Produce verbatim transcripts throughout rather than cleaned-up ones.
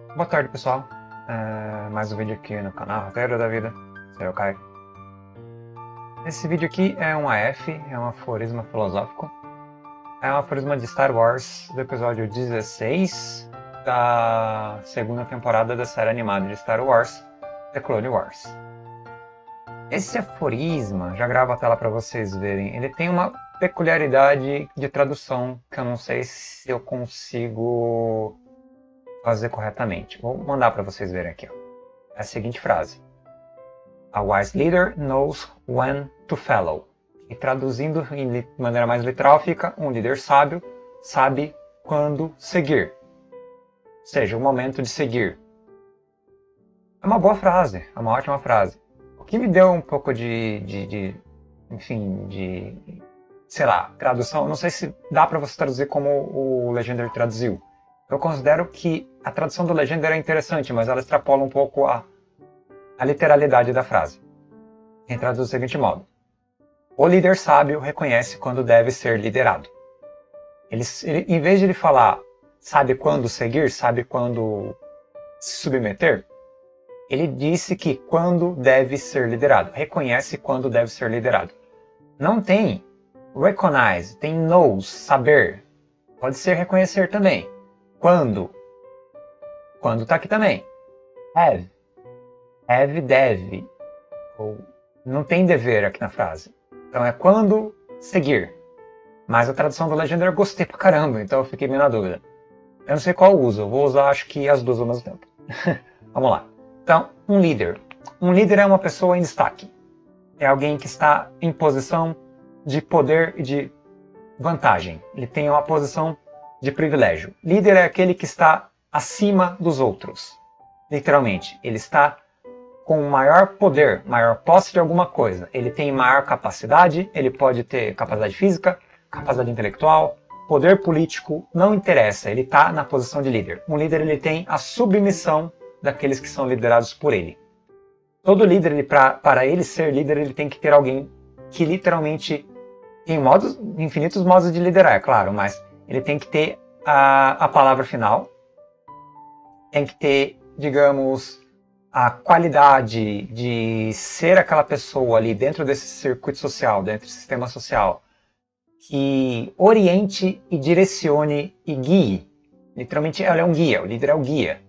Boa tarde, pessoal. É, mais um vídeo aqui no canal Roteiro da Vida. Sou eu, Caio. Esse vídeo aqui é um A F, é um aforisma filosófico. É um aforisma de Star Wars, do episódio dezesseis da segunda temporada da série animada de Star Wars, The Clone Wars. Esse aforisma, já gravo a tela para vocês verem, ele tem uma peculiaridade de tradução que eu não sei se eu consigo fazer corretamente. Vou mandar para vocês verem aqui. Ó. É a seguinte frase. A wise leader knows when to follow. E traduzindo de maneira mais literal fica, um líder sábio sabe quando seguir. Ou seja, o momento de seguir. É uma boa frase, é uma ótima frase. O que me deu um pouco de, de, de enfim, de, sei lá, tradução, não sei se dá para você traduzir como o Legendary traduziu. Eu considero que a tradução do Legendary é interessante, mas ela extrapola um pouco a, a literalidade da frase. Ele traduz do seguinte modo. O líder sábio reconhece quando deve ser liderado. Ele, ele, em vez de ele falar sabe quando seguir, sabe quando se submeter, ele disse que quando deve ser liderado. Reconhece quando deve ser liderado. Não tem recognize, tem knows, saber. Pode ser reconhecer também. Quando? Quando está aqui também. Have. Have, deve. Ou, não tem dever aqui na frase. Então é quando seguir. Mas a tradução do Legendary eu gostei pra caramba, então eu fiquei meio na dúvida. Eu não sei qual eu uso, eu vou usar acho que as duas ao mesmo tempo. Vamos lá. Então, um líder. Um líder é uma pessoa em destaque. É alguém que está em posição de poder e de vantagem. Ele tem uma posição de privilégio. Líder é aquele que está acima dos outros. Literalmente, ele está com maior poder, maior posse de alguma coisa. Ele tem maior capacidade, ele pode ter capacidade física, capacidade intelectual, poder político, não interessa, ele está na posição de líder. Um líder ele tem a submissão daqueles que são liderados por ele. Todo líder, ele, pra, para ele ser líder, ele tem que ter alguém que literalmente tem modos, infinitos modos de liderar, é claro, mas ele tem que ter a, a palavra final, tem que ter, digamos, a qualidade de ser aquela pessoa ali dentro desse circuito social, dentro desse sistema social, que oriente e direcione e guie. Literalmente, ele é um guia, o líder é o guia.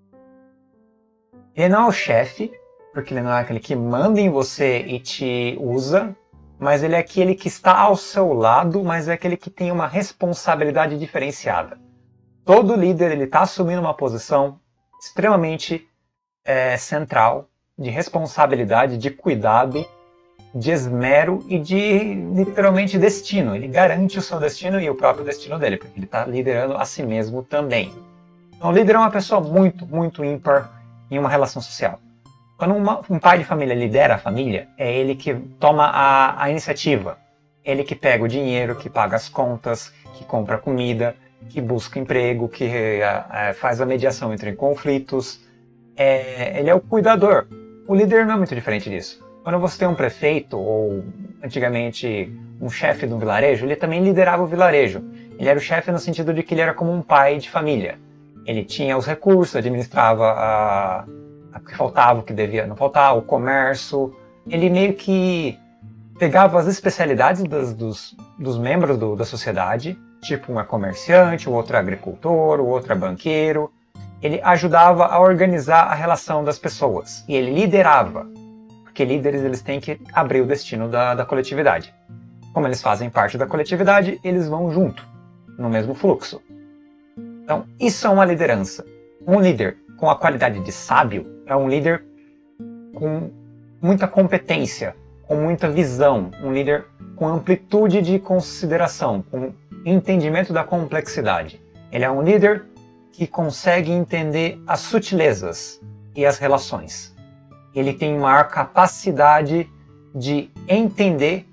Ele não é o chefe, porque ele não é aquele que manda em você e te usa, mas ele é aquele que está ao seu lado, mas é aquele que tem uma responsabilidade diferenciada. Todo líder ele está assumindo uma posição extremamente é, central, de responsabilidade, de cuidado, de esmero e de, literalmente, destino. Ele garante o seu destino e o próprio destino dele, porque ele está liderando a si mesmo também. Então, o líder é uma pessoa muito, muito ímpar em uma relação social. Quando uma, um pai de família lidera a família, é ele que toma a, a iniciativa. Ele que pega o dinheiro, que paga as contas, que compra comida, que busca emprego, que é, faz a mediação entre conflitos. É, ele é o cuidador. O líder não é muito diferente disso. Quando você tem um prefeito, ou antigamente um chefe de um vilarejo, ele também liderava o vilarejo. Ele era o chefe no sentido de que ele era como um pai de família. Ele tinha os recursos, administrava a... o que faltava, o que devia não faltar, o comércio. Ele meio que pegava as especialidades das, dos, dos membros do, da sociedade, tipo um é comerciante, o outro é agricultor, o outro é banqueiro. Ele ajudava a organizar a relação das pessoas e ele liderava, porque líderes eles têm que abrir o destino da, da coletividade. Como eles fazem parte da coletividade, eles vão junto, no mesmo fluxo. Então, isso é uma liderança. Um líder com a qualidade de sábio é um líder com muita competência, com muita visão, um líder com amplitude de consideração, com entendimento da complexidade. Ele é um líder que consegue entender as sutilezas e as relações. Ele tem maior capacidade de entender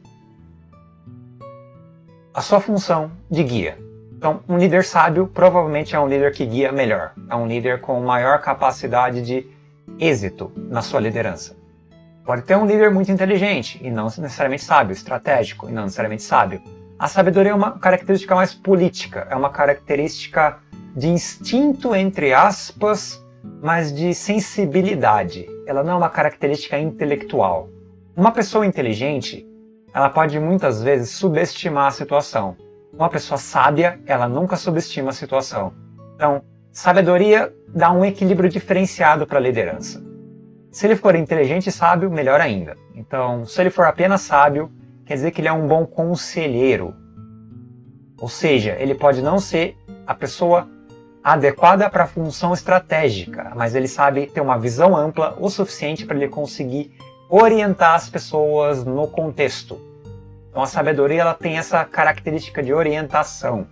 a sua função de guia. Então, um líder sábio provavelmente é um líder que guia melhor. É um líder com maior capacidade de êxito na sua liderança. Pode ter um líder muito inteligente e não necessariamente sábio, estratégico e não necessariamente sábio. A sabedoria é uma característica mais política, é uma característica de instinto, entre aspas, mas de sensibilidade. Ela não é uma característica intelectual. Uma pessoa inteligente, ela pode muitas vezes subestimar a situação. Uma pessoa sábia, ela nunca subestima a situação. Então, sabedoria dá um equilíbrio diferenciado para a liderança. Se ele for inteligente e sábio, melhor ainda. Então, se ele for apenas sábio, quer dizer que ele é um bom conselheiro. Ou seja, ele pode não ser a pessoa adequada para a função estratégica, mas ele sabe ter uma visão ampla o suficiente para ele conseguir orientar as pessoas no contexto. Então a sabedoria ela tem essa característica de orientação.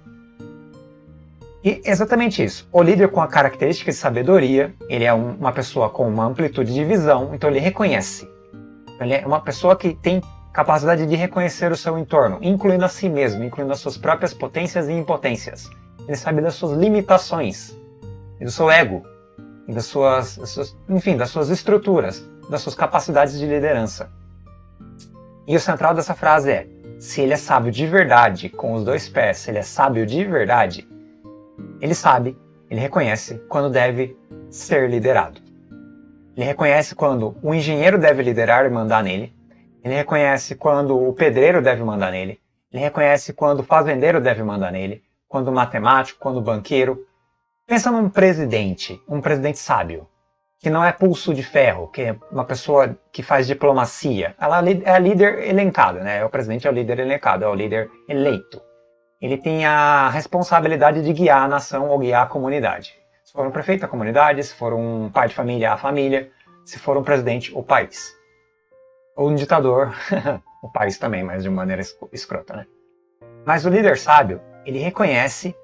E exatamente isso. O líder com a característica de sabedoria, ele é um, uma pessoa com uma amplitude de visão, então ele reconhece. Ele é uma pessoa que tem capacidade de reconhecer o seu entorno, incluindo a si mesmo, incluindo as suas próprias potências e impotências. Ele sabe das suas limitações, e do seu ego, e das suas, das suas, enfim, das suas estruturas, das suas capacidades de liderança. E o central dessa frase é, se ele é sábio de verdade, com os dois pés, se ele é sábio de verdade, ele sabe, ele reconhece quando deve ser liderado. Ele reconhece quando o engenheiro deve liderar e mandar nele, ele reconhece quando o pedreiro deve mandar nele, ele reconhece quando o fazendeiro deve mandar nele, quando o matemático, quando o banqueiro. Pensa num presidente, um presidente sábio, que não é pulso de ferro, que é uma pessoa que faz diplomacia. Ela é a líder elencada, né? O presidente é o líder elencado, é o líder eleito. Ele tem a responsabilidade de guiar a nação ou guiar a comunidade. Se for um prefeito, a comunidade, se for um pai de família, a família, se for um presidente, o país. Ou um ditador, o país também, mas de maneira escrota, né? Mas o líder sábio, ele reconhece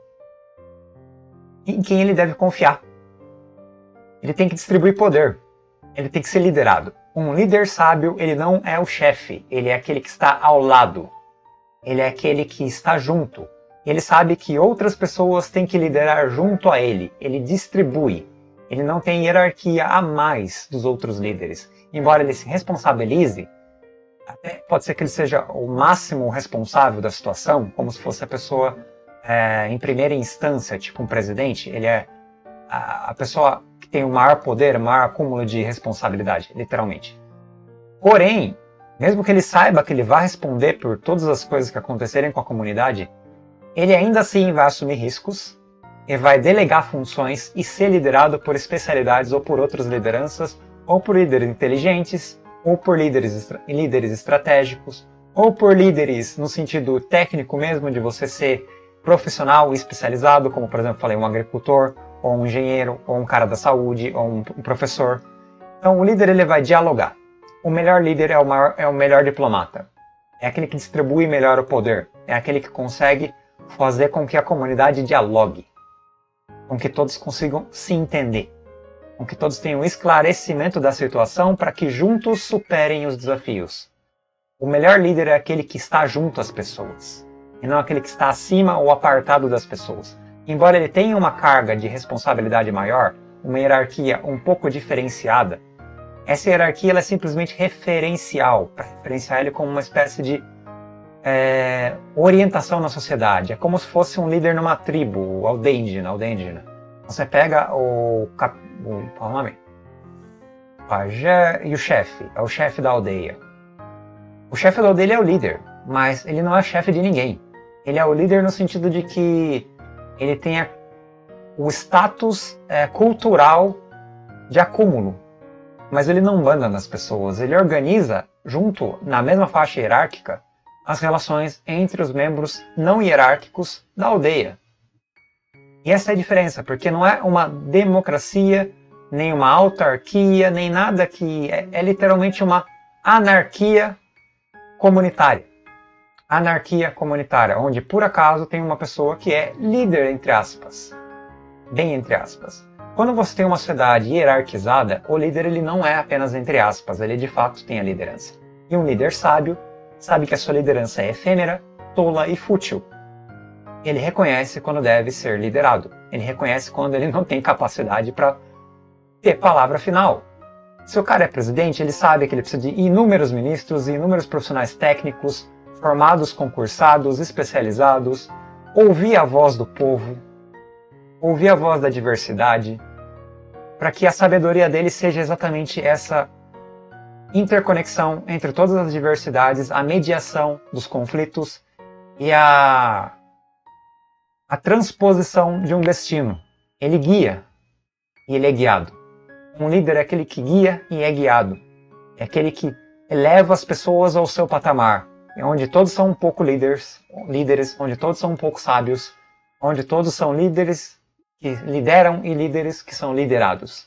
em quem ele deve confiar. Ele tem que distribuir poder. Ele tem que ser liderado. Um líder sábio, ele não é o chefe. Ele é aquele que está ao lado. Ele é aquele que está junto. Ele sabe que outras pessoas têm que liderar junto a ele. Ele distribui. Ele não tem hierarquia a mais dos outros líderes. Embora ele se responsabilize, até pode ser que ele seja o máximo responsável da situação, como se fosse a pessoa é, em primeira instância, tipo um presidente. Ele é a, a pessoa que tem o maior poder, o maior acúmulo de responsabilidade, literalmente. Porém, mesmo que ele saiba que ele vai responder por todas as coisas que acontecerem com a comunidade, ele ainda assim vai assumir riscos e vai delegar funções e ser liderado por especialidades ou por outras lideranças, ou por líderes inteligentes, ou por líderes, estra líderes estratégicos, ou por líderes no sentido técnico mesmo, de você ser profissional e especializado, como por exemplo, falei, um agricultor, ou um engenheiro, ou um cara da saúde, ou um professor. Então o líder ele vai dialogar. O melhor líder é o, maior, é o melhor diplomata. É aquele que distribui melhor o poder. É aquele que consegue fazer com que a comunidade dialogue. Com que todos consigam se entender. Com que todos tenham esclarecimento da situação para que juntos superem os desafios. O melhor líder é aquele que está junto às pessoas. E não aquele que está acima ou apartado das pessoas. Embora ele tenha uma carga de responsabilidade maior, uma hierarquia um pouco diferenciada, essa hierarquia ela é simplesmente referencial, para referenciar ele como uma espécie de é, orientação na sociedade. É como se fosse um líder numa tribo, aldeia indígena, aldeia indígena. Você pega o, cap, o, qual é o nome? O pajé e o chefe, é o chefe da aldeia. O chefe da aldeia é o líder, mas ele não é chefe de ninguém. Ele é o líder no sentido de que ele tem a, o status é, cultural de acúmulo. Mas ele não manda nas pessoas, ele organiza, junto, na mesma faixa hierárquica, as relações entre os membros não hierárquicos da aldeia. E essa é a diferença, porque não é uma democracia, nem uma autarquia, nem nada que... É, é literalmente uma anarquia comunitária. Anarquia comunitária, onde por acaso tem uma pessoa que é líder, entre aspas. Bem entre aspas. Quando você tem uma sociedade hierarquizada, o líder ele não é apenas entre aspas, ele de fato tem a liderança. E um líder sábio sabe que a sua liderança é efêmera, tola e fútil. Ele reconhece quando deve ser liderado. Ele reconhece quando ele não tem capacidade para ter palavra final. Se o cara é presidente, ele sabe que ele precisa de inúmeros ministros e inúmeros profissionais técnicos, formados, concursados, especializados, ouvir a voz do povo, ouvir a voz da diversidade, para que a sabedoria dele seja exatamente essa interconexão entre todas as diversidades, a mediação dos conflitos e a, a transposição de um destino. Ele guia e ele é guiado. Um líder é aquele que guia e é guiado. É aquele que eleva as pessoas ao seu patamar, onde todos são um pouco líderes, líderes, onde todos são um pouco sábios, onde todos são líderes que lideram e líderes que são liderados.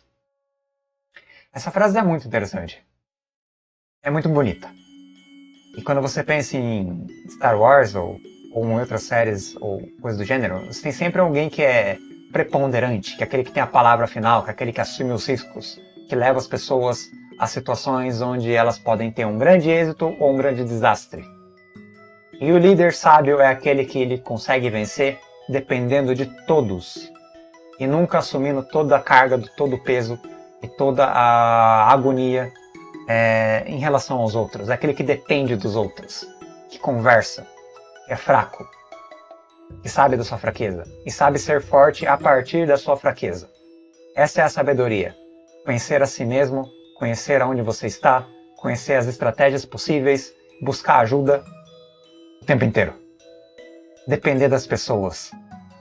Essa frase é muito interessante. É muito bonita. E quando você pensa em Star Wars ou, ou em outras séries ou coisas do gênero, você tem sempre alguém que é preponderante, que é aquele que tem a palavra final, que é aquele que assume os riscos, que leva as pessoas a situações onde elas podem ter um grande êxito ou um grande desastre. E o líder sábio é aquele que ele consegue vencer dependendo de todos e nunca assumindo toda a carga, todo o peso e toda a agonia é, em relação aos outros. É aquele que depende dos outros, que conversa, que é fraco, que sabe da sua fraqueza e sabe ser forte a partir da sua fraqueza. Essa é a sabedoria. Conhecer a si mesmo, conhecer aonde você está, conhecer as estratégias possíveis, buscar ajuda o tempo inteiro. Depender das pessoas.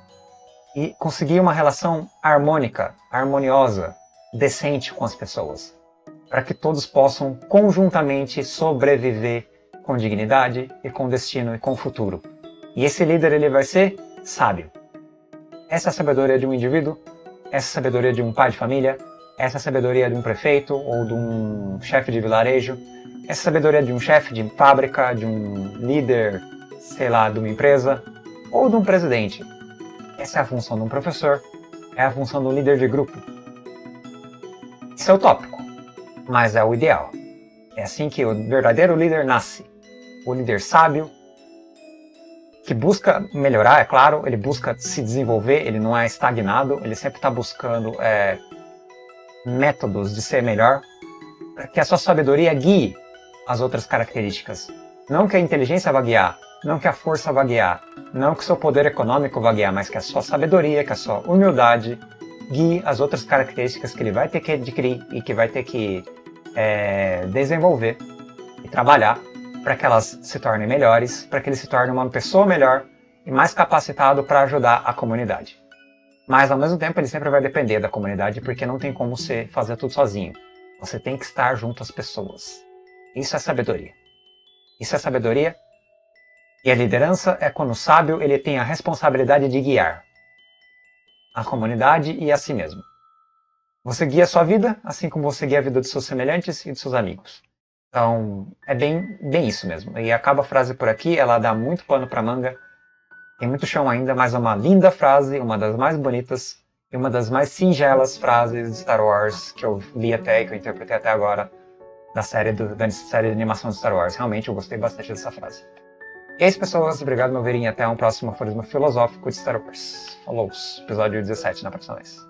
E conseguir uma relação harmônica, harmoniosa, decente com as pessoas. Para que todos possam conjuntamente sobreviver com dignidade e com destino e com futuro. E esse líder ele vai ser sábio. Essa é a sabedoria de um indivíduo, essa é a sabedoria de um pai de família, essa é a sabedoria de um prefeito ou de um chefe de vilarejo, essa é a sabedoria de um chefe de fábrica, de um líder, sei lá, de uma empresa ou de um presidente. Essa é a função de um professor, é a função de um líder de grupo. Isso é utópico, mas é o ideal. É assim que o verdadeiro líder nasce. O líder sábio, que busca melhorar, é claro, ele busca se desenvolver, ele não é estagnado, ele sempre está buscando é, métodos de ser melhor, para que a sua sabedoria guie as outras características. Não que a inteligência vá guiar, não que a força vá guiar, não que o seu poder econômico vá guiar, mas que a sua sabedoria, que a sua humildade guie as outras características que ele vai ter que adquirir e que vai ter que é, desenvolver e trabalhar para que elas se tornem melhores, para que ele se torne uma pessoa melhor e mais capacitado para ajudar a comunidade. Mas, ao mesmo tempo, ele sempre vai depender da comunidade, porque não tem como você fazer tudo sozinho. Você tem que estar junto às pessoas. Isso é sabedoria. Isso é sabedoria. E a liderança é quando o sábio ele tem a responsabilidade de guiar a comunidade e a si mesmo. Você guia a sua vida, assim como você guia a vida dos seus semelhantes e dos seus amigos. Então, é bem, bem isso mesmo. E acaba a frase por aqui, ela dá muito pano para manga. Tem muito chão ainda, mas é uma linda frase, uma das mais bonitas e uma das mais singelas frases de Star Wars que eu li até e que eu interpretei até agora da série, do, da série de animação de Star Wars. Realmente, eu gostei bastante dessa frase. E é isso, pessoas. Obrigado por me verem. Até um próximo aforismo filosófico de Star Wars. Falou, episódio dezessete na próxima vez.